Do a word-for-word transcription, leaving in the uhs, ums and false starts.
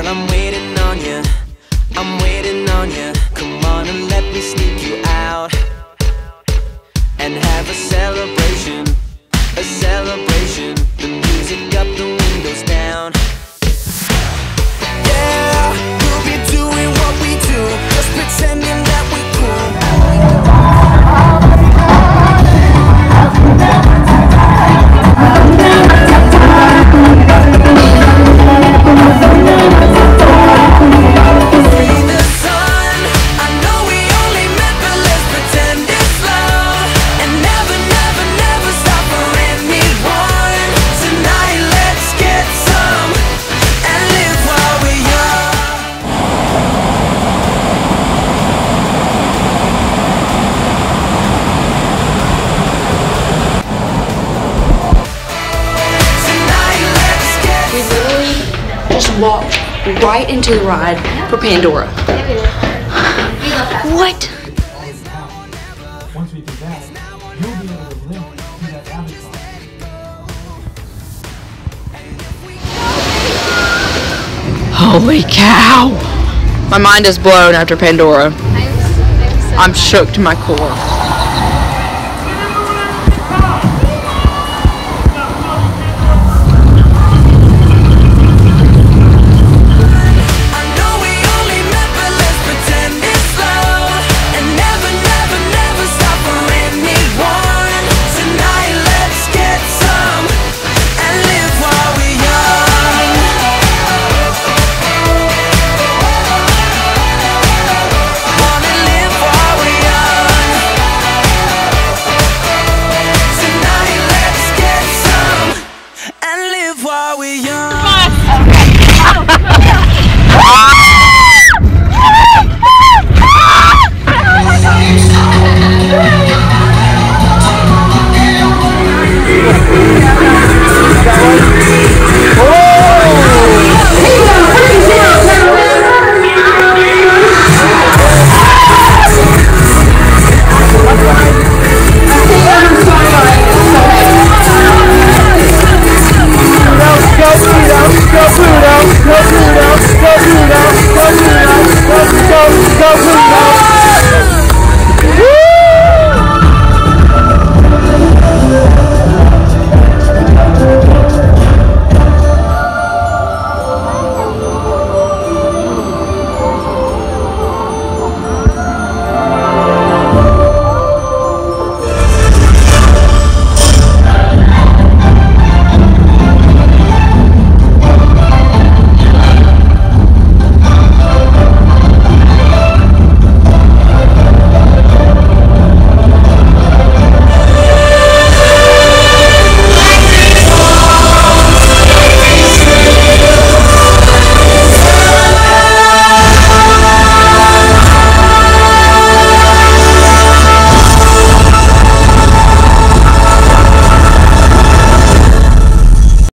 Girl, I'm waiting on you, I'm waiting on you. Come on and let me sneak you out and have a celebration, a celebration. The music up, the windows down. Yeah, we'll be doing what we do, just pretending that we're cool. Walked right into the ride for Pandora. What? Once we do that, you'll be able to link to that avatar. Holy cow! My mind is blown after Pandora. I'm shook to my core.